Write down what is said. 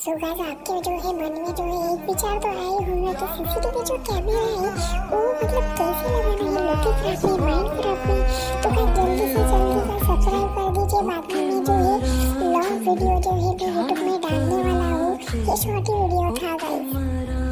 So guys आपके जो है मन में जो है एक विचार तो आया ही होगा कि सीसीटीवी जो कैमरा है वो मतलब कैसे लगाना है, लोकेशन खराब है, माइंड खराब है। तो गाइस जल्दी से सब्सक्राइब कर दीजिए। बाकी में जो है लॉन्ग वीडियो जो है मैं यूट्यूब में डालने वाला हूँ। ये शॉर्ट वीडियो था गाइस।